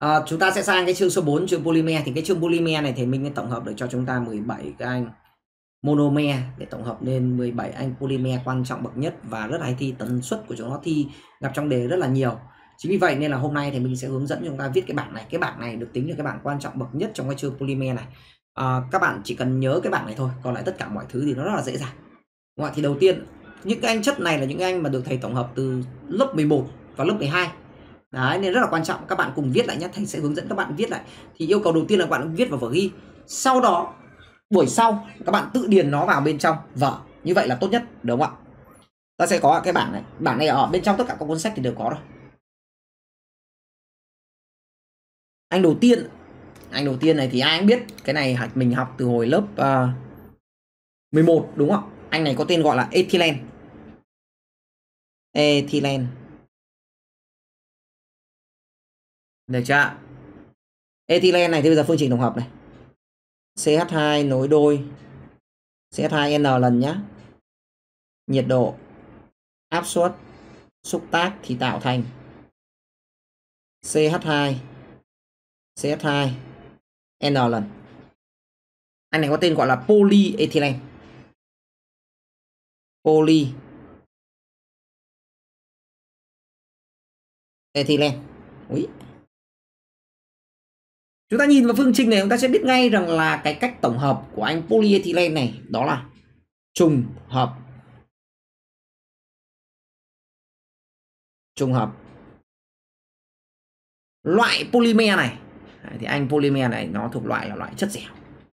Chúng ta sẽ sang cái chương số 4, chương polymer. Thì cái chương polymer này thì mình sẽ tổng hợp được cho chúng ta 17 cái anh monomer để tổng hợp lên 17 anh polymer quan trọng bậc nhất và rất hay thi, tần suất của chúng nó thi gặp trong đề rất là nhiều. Chính vì vậy nên là hôm nay thì mình sẽ hướng dẫn chúng ta viết cái bảng này. Cái bảng này được tính là cái bảng quan trọng bậc nhất trong cái chương polymer này. Các bạn chỉ cần nhớ cái bảng này thôi, còn lại tất cả mọi thứ thì nó rất là dễ dàng. Đúng không? Thì đầu tiên những cái anh chất này là những anh mà được thầy tổng hợp từ lớp 11 và lớp 12. Đấy, nên rất là quan trọng các bạn cùng viết lại nhé. Thầy sẽ hướng dẫn các bạn viết lại. Thì yêu cầu đầu tiên là các bạn viết vào vở ghi. Sau đó buổi sau các bạn tự điền nó vào bên trong vở, như vậy là tốt nhất, đúng không ạ? Ta sẽ có cái bảng này. Bảng này ở bên trong tất cả các cuốn sách thì đều có rồi. Anh đầu tiên này thì ai cũng biết, cái này mình học từ hồi lớp 11 đúng không? Anh này có tên gọi là ethylene. Ethylene. Được chưa? Ethylene này thì bây giờ phương trình tổng hợp này. CH2 nối đôi CH2N lần nhé. Nhiệt độ, áp suất, xúc tác thì tạo thành CH2 N lần. Anh này có tên gọi là polyethylene. Polyethylene. Úi. Chúng ta nhìn vào phương trình này chúng ta sẽ biết ngay rằng là cái cách tổng hợp của anh polyethylene này đó là trùng hợp. Trùng hợp. Loại polymer này thì anh polymer này nó thuộc loại là loại chất dẻo.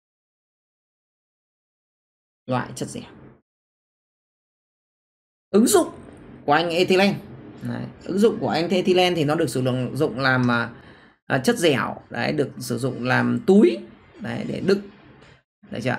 Loại chất dẻo. Ứng dụng của anh ethylene. Đấy, ứng dụng của anh ethylene thì nó được sử dụng làm chất dẻo, đấy, được sử dụng làm túi, đấy, để đựng, đấy chưa?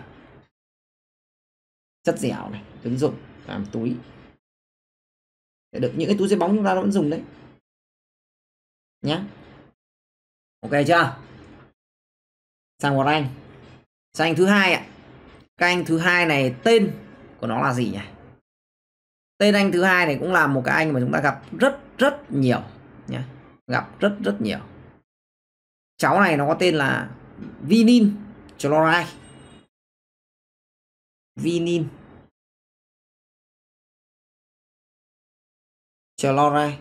Chất dẻo này, ứng dụng làm túi để đựng những cái túi giấy bóng chúng ta vẫn dùng đấy nhé. Ok chưa? Sang một anh. Sang anh thứ hai ạ. Cái anh thứ hai này tên của nó là gì nhỉ? Tên anh thứ hai này cũng là một cái anh mà chúng ta gặp rất nhiều nhé. Gặp rất nhiều. Cháu này nó có tên là vinyl chloride. Vinyl chloride.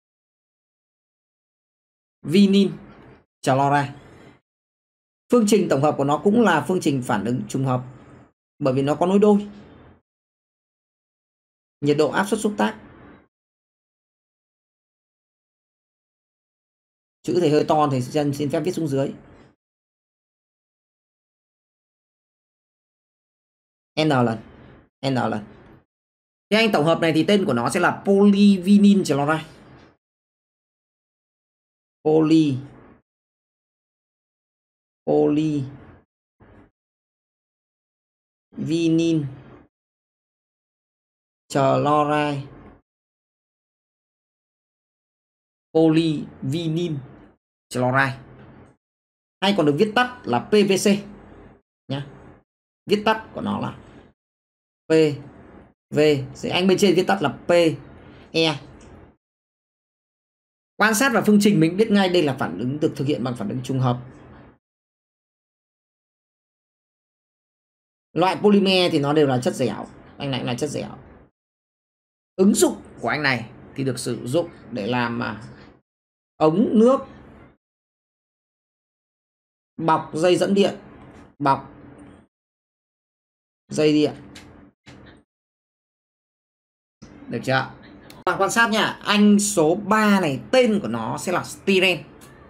Vinyl chloride. Phương trình tổng hợp của nó cũng là phương trình phản ứng trùng hợp, bởi vì nó có nối đôi. Nhiệt độ, áp suất, xúc tác. Chữ thầy hơi to thì xin phép viết xuống dưới. N lần. Cái anh tổng hợp này thì tên của nó sẽ là polyvinyl chloride. Polyvinyl chloride. Polyvinyl chloride. Hay còn được viết tắt là PVC nhé. Viết tắt của nó là PVC. Anh bên trên viết tắt là PE. Quan sát vào phương trình mình biết ngay đây là phản ứng được thực hiện bằng phản ứng trùng hợp. Loại polymer thì nó đều là chất dẻo. Anh này cũng là chất dẻo. Ứng dụng của anh này thì được sử dụng để làm ống nước, bọc dây dẫn điện, bọc dây điện. Được chưa? Bạn quan sát nha, anh số 3 này tên của nó sẽ là styrene.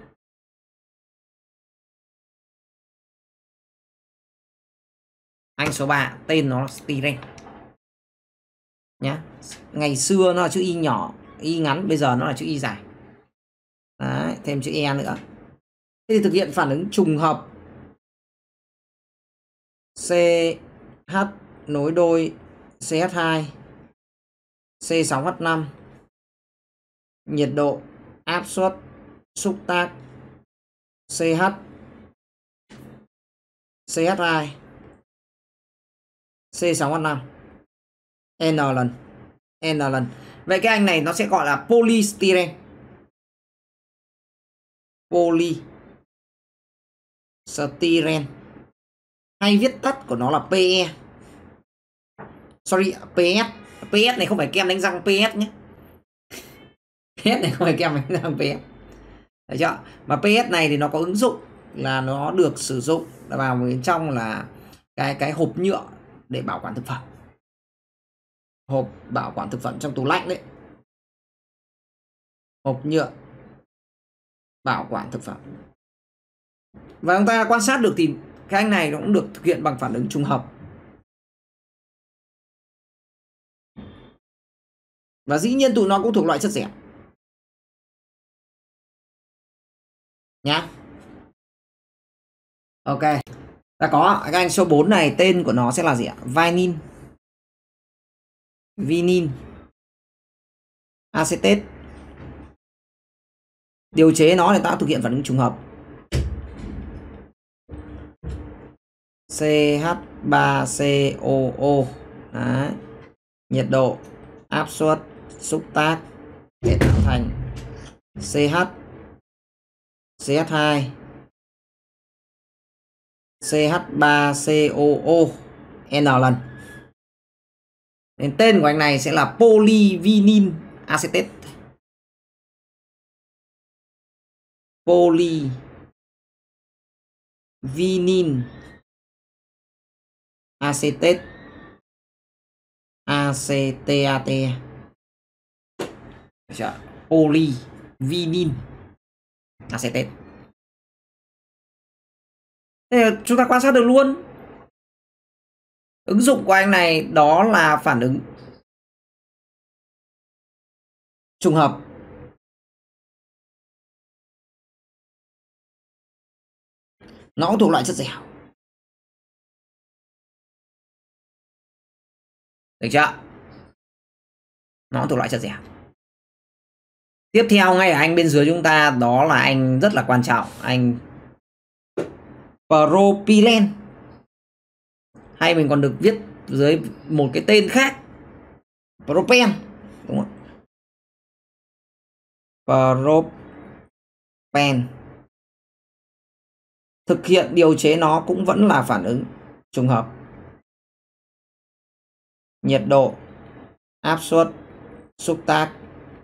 Anh số 3 tên nó là styrene nhé. Ngày xưa nó là chữ Y nhỏ, Y ngắn, bây giờ nó là chữ Y dài. Đấy, thêm chữ E nữa. Thế thì thực hiện phản ứng trùng hợp CH nối đôi CH2 C6H5. Nhiệt độ, áp suất, xúc tác CH CH2 C6H5 N lần. Vậy cái anh này nó sẽ gọi là polystyrene. polystyrene, hay viết tắt của nó là PE. Sorry, PS. PS này không phải kem đánh răng PS nhé. PS này không phải kem đánh răng PS. Đấy chưa? Mà PS này thì nó có ứng dụng là nó được sử dụng vào bên trong là cái hộp nhựa để bảo quản thực phẩm. Hộp bảo quản thực phẩm trong tủ lạnh đấy. Hộp nhựa bảo quản thực phẩm. Và chúng ta quan sát được thì cái anh này nó cũng được thực hiện bằng phản ứng trùng hợp. Và dĩ nhiên tụi nó cũng thuộc loại chất dẻo. Nhá. Ok. Ta có cái anh số 4 này, tên của nó sẽ là gì ạ? Vinil. Vinil acetate. Điều chế nó để ta thực hiện phản ứng trùng hợp. CH3COO. Đấy. Nhiệt độ, áp suất, xúc tác để tạo thành CH, CH2, CH3COO N lần. Nên tên của anh này sẽ là polyvinyl acetate. Polyvinyl acetate, ACTAT. Polyvinyl acetate. Thế chúng ta quan sát được luôn. Ứng dụng của anh này đó là phản ứng trùng hợp. Nó thuộc loại chất dẻo. Được chưa? Nó thuộc loại chất dẻo. Tiếp theo ngay ở anh bên dưới chúng ta đó là anh rất là quan trọng, anh propylene, hay mình còn được viết dưới một cái tên khác, propen, đúng không? Propen. Thực hiện điều chế nó cũng vẫn là phản ứng trùng hợp. Nhiệt độ, áp suất, xúc tác.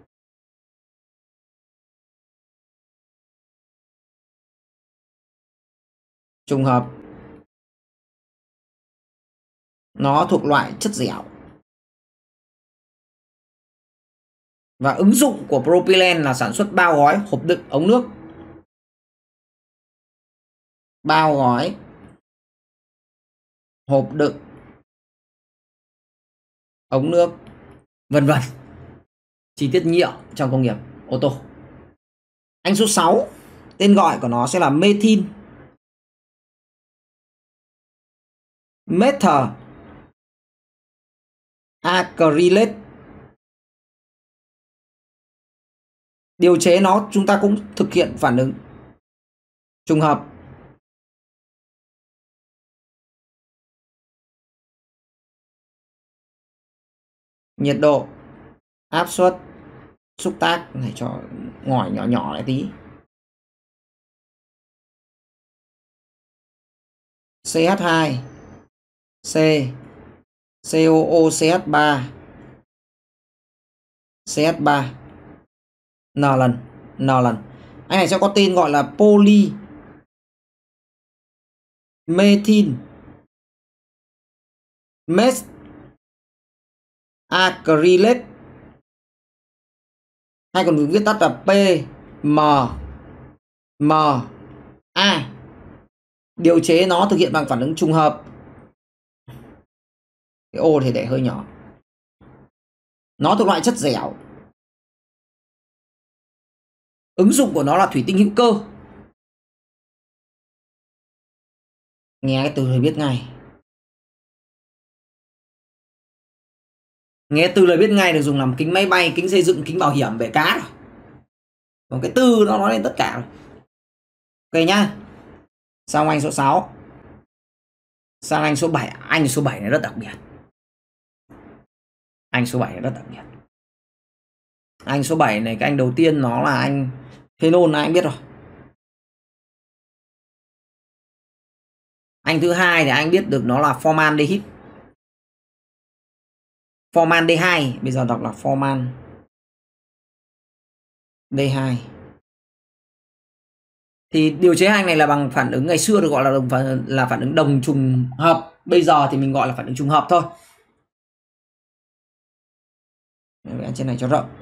Trùng hợp. Nó thuộc loại chất dẻo. Và ứng dụng của propylene là sản xuất bao gói, hộp đựng, ống nước. Bao gói, hộp đựng, ống nước, vân vân. Chi tiết nhựa trong công nghiệp ô tô. Anh số 6, tên gọi của nó sẽ là methyl methyl acrylate. Điều chế nó chúng ta cũng thực hiện phản ứng trùng hợp. Nhiệt độ, áp suất, xúc tác, này cho ngòi nhỏ nhỏ lại tí. CH2, C, COO, CH3, CH3, N lần, N lần. Anh này sẽ có tên gọi là poly methyl meth acrylate, hay còn được viết tắt là PMMA. Điều chế nó thực hiện bằng phản ứng trùng hợp. Cái ô thì để hơi nhỏ. Nó thuộc loại chất dẻo. Ứng dụng của nó là thủy tinh hữu cơ. Nghe cái từ này biết ngay. Nghe từ lời biết ngay được dùng làm kính máy bay, kính xây dựng, kính bảo hiểm, bể cá rồi. Còn cái từ nó nói lên tất cả rồi. Ok nhá. Xong anh số 6. Sang anh số 7. Anh số 7 này rất đặc biệt. Anh số 7 này rất đặc biệt. Anh số 7 này, cái anh đầu tiên nó là anh phenol, anh biết rồi. Anh thứ hai thì anh biết được nó là formaldehyde. Formaldehyde, bây giờ đọc là formaldehyde. Thì điều chế hai này là bằng phản ứng ngày xưa được gọi là phản ứng đồng trùng hợp. Bây giờ thì mình gọi là phản ứng trùng hợp thôi. Vẽ trên này cho rộng.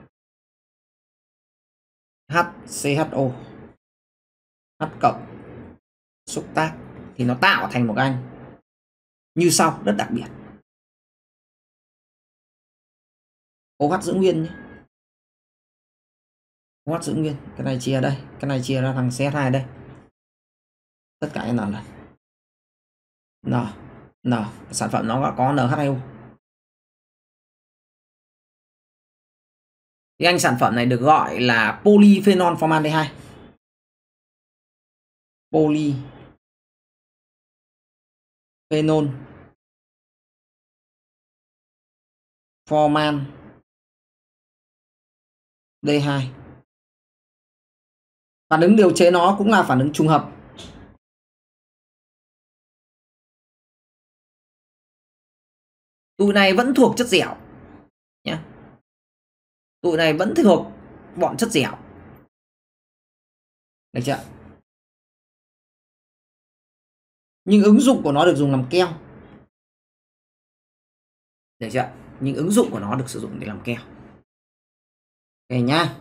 HCHO H cộng xúc tác thì nó tạo thành một anh như sau, rất đặc biệt. OH giữ nguyên nhé. OH giữ nguyên. Cái này chia đây, cái này chia ra thằng CH2 đây. Tất cả n lần. N sản phẩm nó có NH2O. Thì anh sản phẩm này được gọi là polyphenol formaldehyde. Polyphenol formaldehyde. Phản ứng điều chế nó cũng là phản ứng trùng hợp. Tụi này vẫn thuộc chất dẻo nhé. Tụi này vẫn thuộc bọn chất dẻo. Được chưa? Nhưng ứng dụng của nó được dùng làm keo. Được chưa? Nhưng ứng dụng của nó được sử dụng để làm keo. Ok nhá.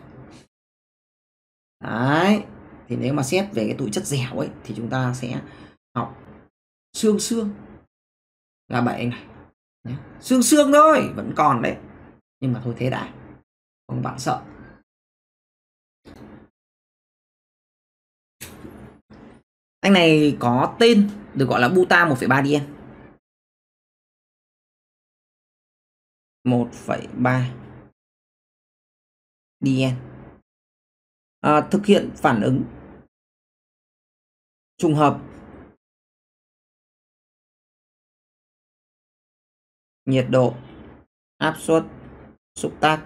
Đấy. Thì nếu mà xét về cái tụi chất dẻo ấy thì chúng ta sẽ học xương là 7 anh này. Xương thôi, vẫn còn đấy. Nhưng mà thôi thế đã. Không bạn sợ. Anh này có tên được gọi là buta 1,3-dien. 1,3-dien. Thực hiện phản ứng trùng hợp nhiệt độ, áp suất, xúc tác.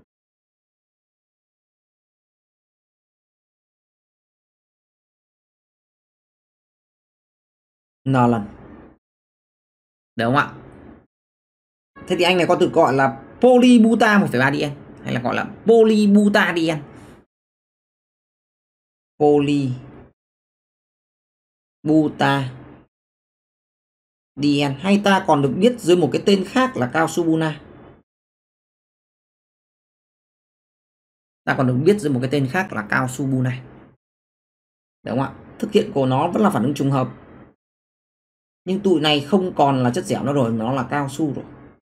N lần. Được không ạ? Thế thì anh này có từ gọi là polybuta 1,3-dien hay là gọi là polybutadien. Polybutadien hay ta còn được biết dưới một cái tên khác là cao su buna. Ta còn được biết dưới một cái tên khác là cao su buna. Đúng không ạ? Thực hiện của nó vẫn là phản ứng trùng hợp. Nhưng tụi này không còn là chất dẻo nữa rồi, nó là cao su rồi.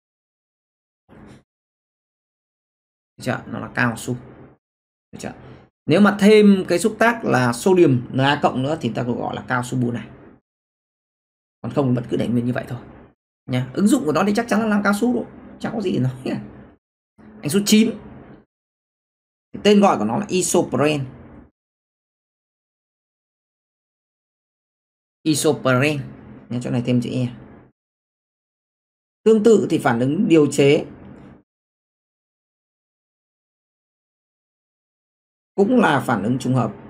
Được chưa? Nó là cao su. Được chưa? Nếu mà thêm cái xúc tác là sodium Na cộng nữa thì ta cũng gọi là cao su buna. Còn không vẫn cứ để nguyên như vậy thôi nha. Ứng dụng của nó thì chắc chắn là làm cao su rồi, chẳng có gì để nói. Anh số 9. Tên gọi của nó là isoprene. Isoprene. Chỗ này thêm chữ E. Tương tự thì phản ứng điều chế cũng là phản ứng trùng hợp.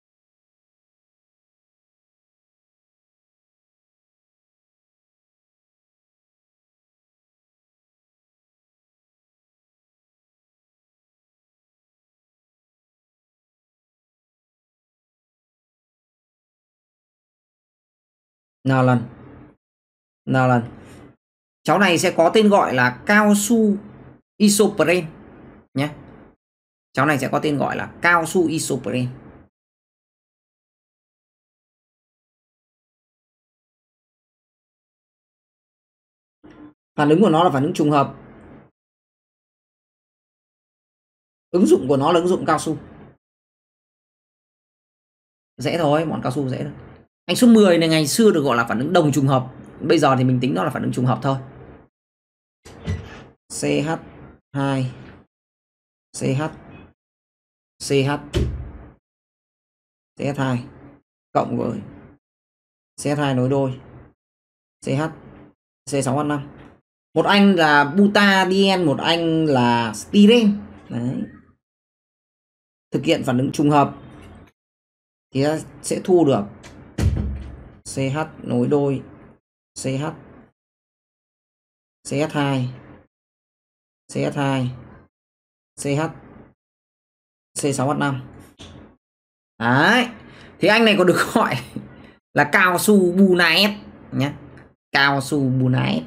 Nào lần. Cháu này sẽ có tên gọi là cao su isoprene nhé. Cháu này sẽ có tên gọi là cao su isoprene. Phản ứng của nó là phản ứng trùng hợp. Ứng dụng của nó là ứng dụng cao su. Dễ thôi, bọn cao su dễ thôi. Anh số 10 này ngày xưa được gọi là phản ứng đồng trùng hợp. Bây giờ thì mình tính nó là phản ứng trùng hợp thôi. CH2 CH2 cộng với CH2 nối đôi CH C6H5. Một anh là butadien, một anh là styrene. Đấy. Thực hiện phản ứng trùng hợp thì sẽ thu được CH nối đôi CH, CH2, CH2, CH, C6H5. Đấy. Thì anh này còn được gọi là cao su Bunaet nhé. Cao su Bunaet.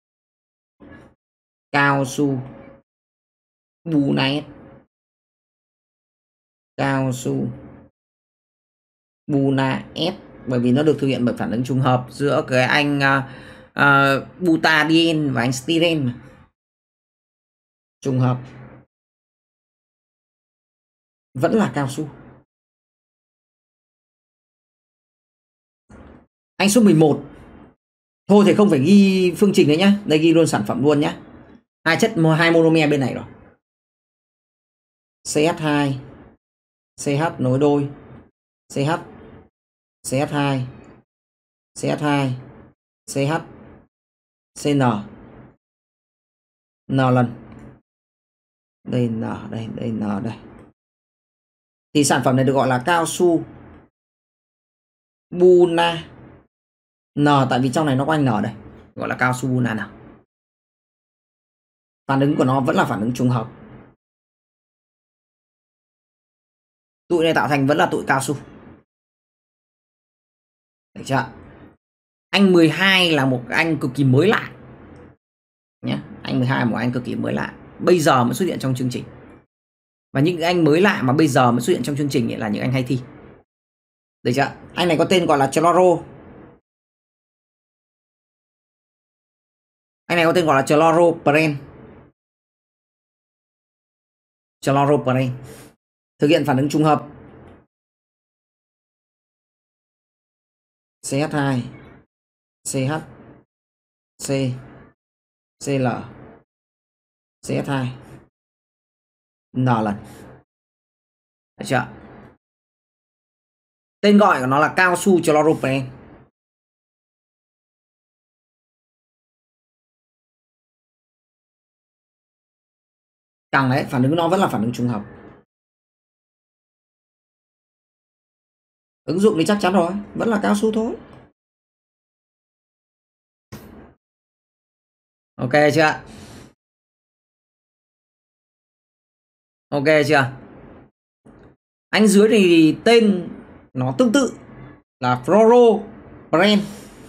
Cao su Bunaet. Cao su Bunaet, bởi vì nó được thực hiện bởi phản ứng trùng hợp giữa cái anh butadiene và anh styrene. Trùng hợp vẫn là cao su. Anh số 11. Thôi thì không phải ghi phương trình đấy nhá. Đây ghi luôn sản phẩm luôn nhá. Hai monomer bên này rồi. CH2, CH nối đôi CH, CH2, CH2, CH, CN, N lần. Đây N đây, đây N đây. Thì sản phẩm này được gọi là cao su Buna N, tại vì trong này nó có anh N đây, gọi là cao su Buna N. Phản ứng của nó vẫn là phản ứng trùng hợp. Tụi này tạo thành vẫn là tụi cao su. Được chưa? Anh 12 là một anh cực kỳ mới lạ nhé. Anh 12 là một anh cực kỳ mới lạ, bây giờ mới xuất hiện trong chương trình. Và những anh mới lạ mà bây giờ mới xuất hiện trong chương trình là những anh hay thi. Được chưa? Anh này có tên gọi là chloro. Anh này có tên gọi là chloropren. Chloropren thực hiện phản ứng trùng hợp CH2, CH, C, Cl, CH2, N lần. Được chưa? Tên gọi của nó là cao su chloropren. Càng đấy, phản ứng nó vẫn là phản ứng trùng hợp. Ứng dụng thì chắc chắn rồi, vẫn là cao su thôi. Ok chưa? Ok chưa? Anh dưới thì tên nó tương tự là fluoropren.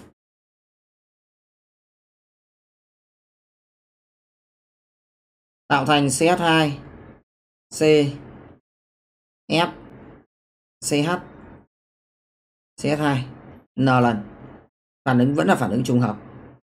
Tạo thành CH2, C, F, CH, CH2, N lần. Phản ứng vẫn là phản ứng trùng hợp.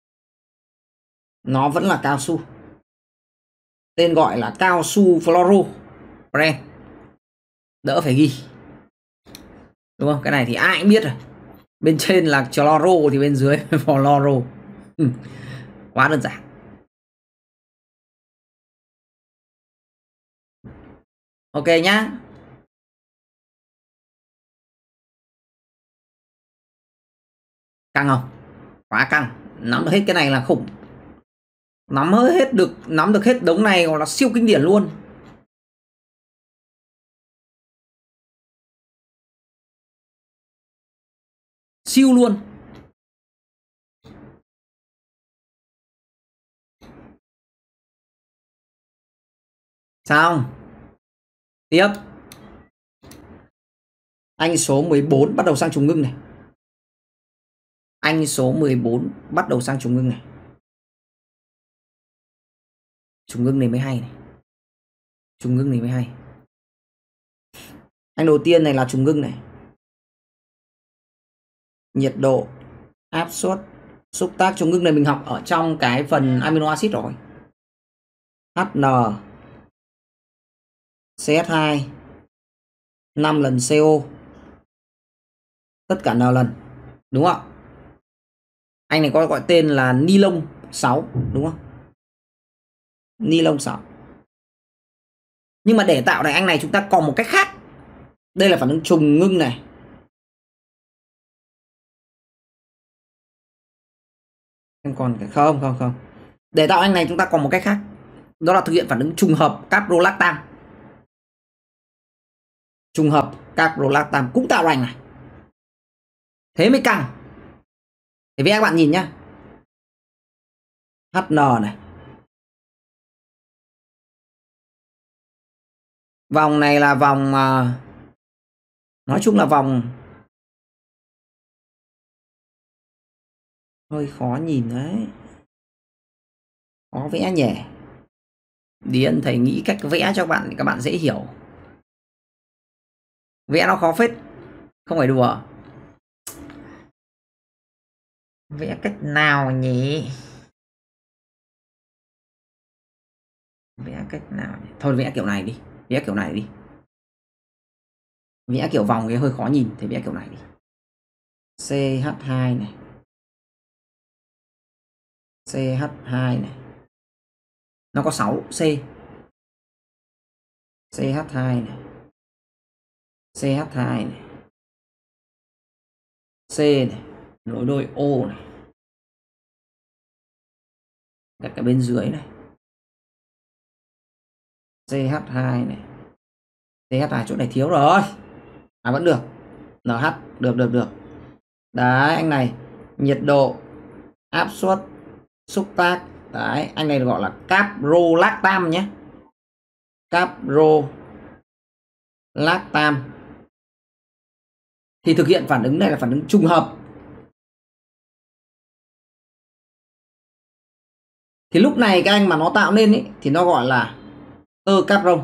Nó vẫn là cao su. Tên gọi là cao su fluoropren. Đỡ phải ghi. Đúng không? Cái này thì ai cũng biết rồi. Bên trên là chloro thì bên dưới fluoro. Quá đơn giản. Ok nhá. Căng không? Quá căng. Nắm được hết cái này là khủng. Nắm được hết đống này gọi là siêu kinh điển luôn. Siêu luôn. Xong. Tiếp. Anh số 14 bắt đầu sang trùng ngưng này. Anh số 14 bắt đầu sang trùng ngưng này. Trùng ngưng này mới hay này. Trùng ngưng này mới hay. Anh đầu tiên này là trùng ngưng này. Nhiệt độ, áp suất, xúc tác. Trùng ngưng này mình học ở trong cái phần amino acid rồi. HN, CH2, 5 lần CO, tất cả N lần. Đúng không? Anh này có gọi tên là ni lông 6, đúng không? Ni lông 6. Nhưng mà để tạo thành anh này chúng ta còn một cách khác. Đây là phản ứng trùng ngưng này. Em còn không. Để tạo anh này chúng ta còn một cách khác. Đó là thực hiện phản ứng trùng hợp caprolactam. Trùng hợp caprolactam cũng tạo ra anh này. Thế mới căng. Thì vẽ các bạn nhìn nhá. HN này. Vòng này là vòng nói chung là vòng hơi khó nhìn đấy. Khó vẽ nhỉ. Điền thầy nghĩ cách vẽ cho bạn các bạn dễ hiểu. Vẽ nó khó phết, không phải đùa. Vẽ cách nào nhỉ? Vẽ cách nào nhỉ? Thôi vẽ kiểu này đi. Vẽ kiểu này đi. Vẽ kiểu vòng thì hơi khó nhìn, thì vẽ kiểu này đi. CH2 này. CH2 này. Nó có 6 C. CH2 này. CH2 này. C này, nối đôi O này. Đặt cả bên dưới này. CH2 này. CH2 chỗ này thiếu rồi. À vẫn được. NH được. Đấy anh này, nhiệt độ, áp suất, xúc tác. Đấy, anh này gọi là caprolactam nhé. Caprolactam. Thì thực hiện phản ứng này là phản ứng trùng hợp. Thì lúc này các anh mà nó tạo nên ý, thì nó gọi là tơ capron.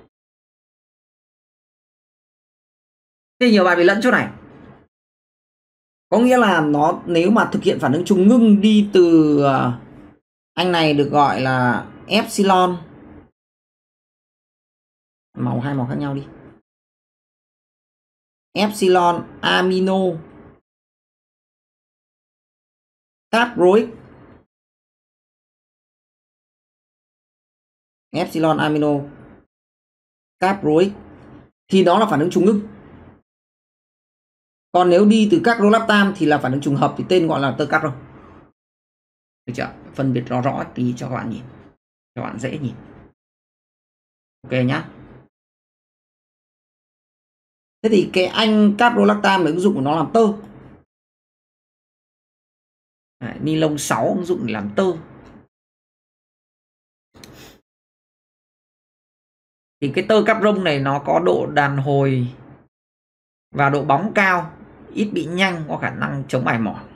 Thế nhiều bạn bị lẫn chỗ này. Có nghĩa là nó nếu mà thực hiện phản ứng trùng ngưng đi từ anh này được gọi là epsilon. Màu hai màu khác nhau đi. Epsilon amino caproic. Epsilon amino caproic thì đó là phản ứng trùng ngưng. Còn nếu đi từ caprolactam thì là phản ứng trùng hợp, thì tên gọi là tơ capron. Được chưa? Phân biệt rõ rõ tí cho các bạn nhìn, cho bạn dễ nhìn. Ok nhá. Thế thì cái anh caprolactam là ứng dụng của nó làm tơ. Ni lông 6 ứng dụng để làm tơ. Thì cái tơ capron này nó có độ đàn hồi và độ bóng cao, ít bị nhăn, có khả năng chống mài mòn.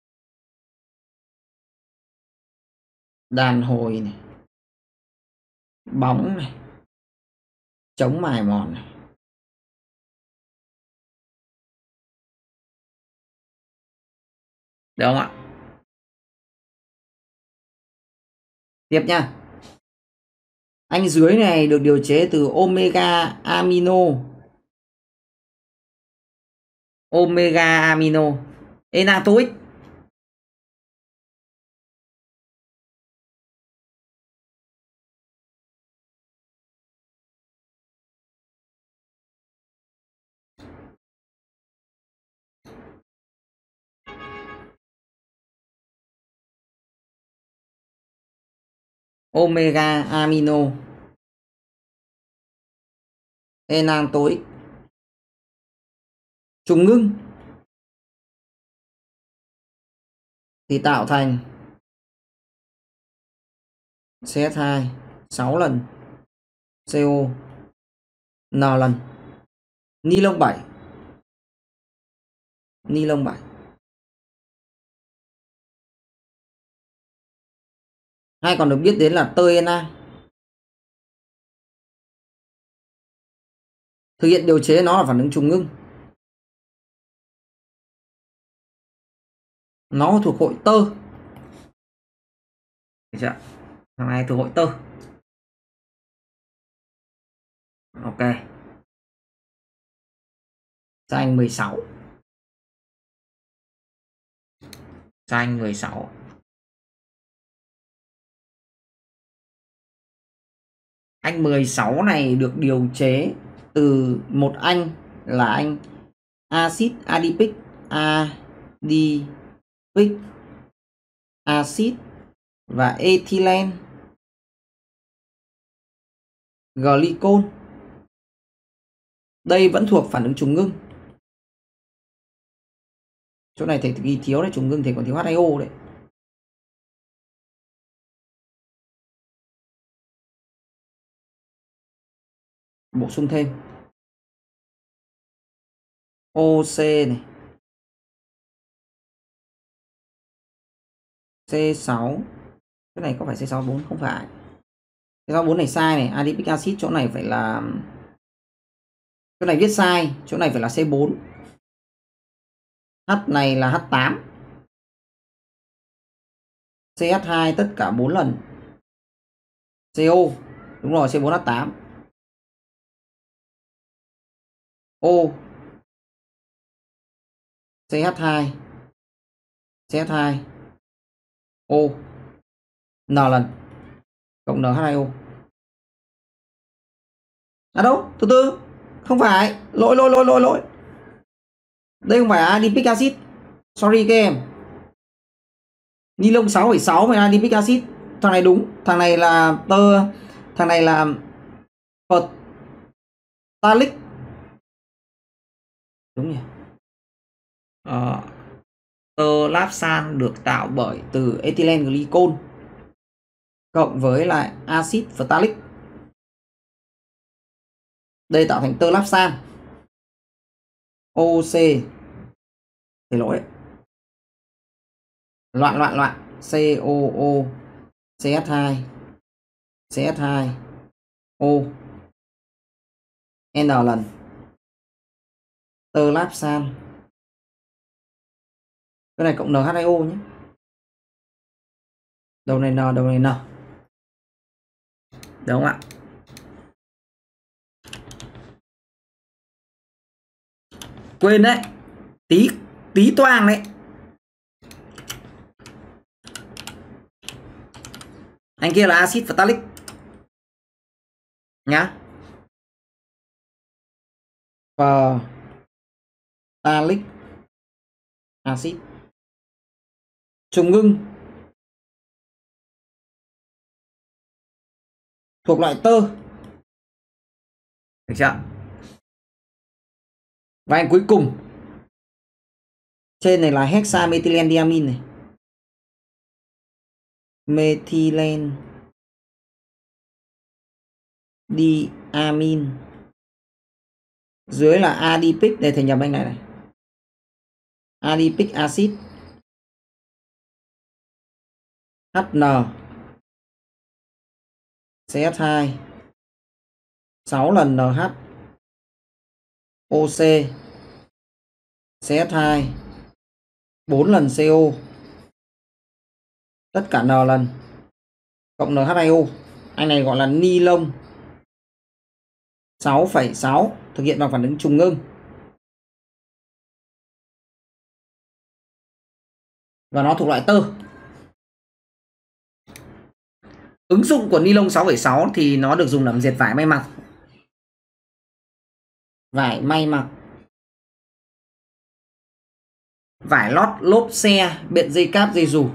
Đàn hồi này, bóng này, chống mài mòn này. Được không ạ? Tiếp nha. Anh dưới này được điều chế từ omega amino. Omega amino enatoic. Omega amino enantoic trùng ngưng thì tạo thành CH2 6 lần CO N lần ni lông 7. Ni lông 7. Hay còn được biết đến là tơ Na. Thực hiện điều chế nó là phản ứng trùng ngưng. Nó thuộc hội tơ. Được chưa? Thằng này thuộc hội tơ. Ok. Xanh 16. Xanh 16. Anh 16 này được điều chế từ một anh là anh axit adipic acid và ethylene glycol. Đây vẫn thuộc phản ứng trùng ngưng. Chỗ này thầy ghi thiếu đấy, trùng ngưng thầy còn thiếu H2O đấy. Bổ sung thêm OC này, C6. Cái này có phải C64 không phải. C64 này sai này, adipic acid chỗ này phải là, chỗ này viết sai, chỗ này phải là C4. H này là H8. CH2 tất cả 4 lần. CO, đúng rồi, C4H8. O, CH2, CH2, O, N lần, cộng NH2O. À đâu, từ từ, không phải, lỗi. Đây không phải adipic acid. Sorry các em. Ni lông 6,6 phải adipic acid. Thằng này đúng, thằng này là thằng này là phthalic. Đúng nhỉ? Tolapsan được tạo bởi từ ethylene glycol cộng với lại axit phthalic. Đây tạo thành tolapsan. OC. Thì lỗi. Loạn. COO, CH2, CH2, O, N lần. Tolapsan. Cái này cộng NH2O nhé. Đầu này N, đầu này N. Đúng không ạ? Quên đấy. Tí toang đấy. Anh kia là axit phthalic nhá. Phthalic acid. Trùng ngưng thuộc loại tơ. Được chưa? Và anh cuối cùng, trên này là hexamethylene diamine này, methylene diamine. Dưới là adipic, đây thầy nhầm anh này. Adipic acid HN, CH2, 6 lần NH, OC, CH2, 4 lần CO, tất cả N lần, cộng NH2O. Anh này gọi là ni lông 6,6 thực hiện bằng phản ứng trùng ngưng. Và nó thuộc loại tơ. Ứng dụng của ni lông 6,6 thì nó được dùng làm dệt vải may mặc. Vải may mặc, vải lót lốp xe, biện dây cáp, dây dù.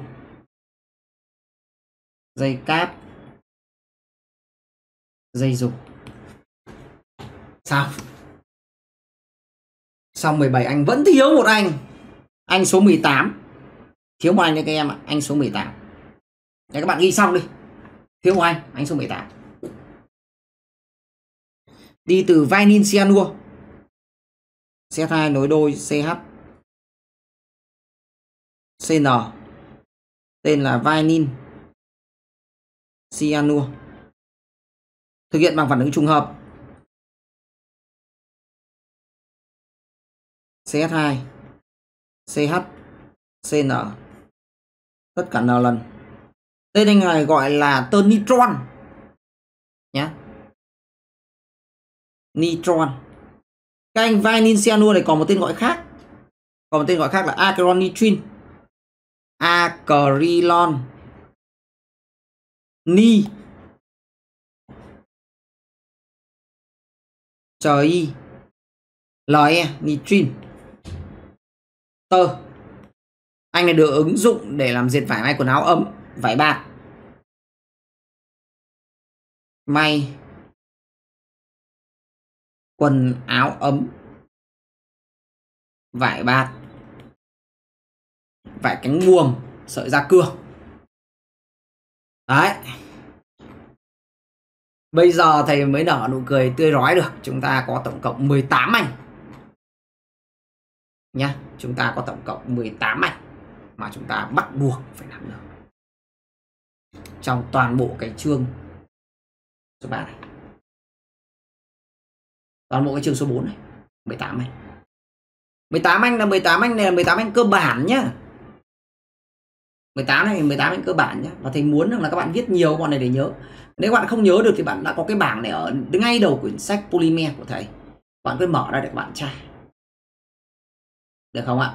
Dây cáp, dây dù. Sao? Xong 17 anh vẫn thiếu một anh. Anh số 18. Thiếu một anh đấy các em ạ, anh số 18. Để các bạn ghi xong đi. Thiếu một anh số 18. Đi từ vinil cyanua, CH2 nối đôi CH, CN, tên là vinil cyanua, thực hiện bằng phản ứng trùng hợp CH2, CH, CN, tất cả N lần. Tên anh này gọi là tơ nitron nhé. Nitron. Các anh vinil cyanua này còn một tên gọi khác. Còn một tên gọi khác là acrylonitrin. Acrylon ni trời le nitrin tơ. Anh này được ứng dụng để làm dệt vải may quần áo ấm, vải bạt, may quần áo ấm, vải bạt, vải cánh buồm, sợi da cưa. Đấy. Bây giờ thầy mới nở nụ cười tươi rói được. Chúng ta có tổng cộng 18 anh nhá. Chúng ta có tổng cộng 18 anh mà chúng ta bắt buộc phải làm được trong toàn bộ cái chương số 3 này. Toàn bộ cái chương số 4 này, 18 anh. 18 anh là 18 anh này là 18 anh cơ bản nhá. 18 này 18 anh cơ bản nhá. Và thầy muốn rằng là các bạn viết nhiều bọn này để nhớ. Nếu bạn không nhớ được thì bạn đã có cái bảng này ở ngay đầu quyển sách polymer của thầy. Bạn cứ mở ra để các bạn tra. Được không ạ?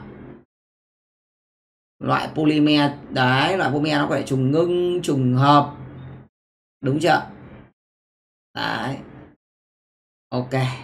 Loại polymer đấy, loại polymer nó có thể trùng ngưng, trùng hợp. Đúng chưa? Đấy. Ok.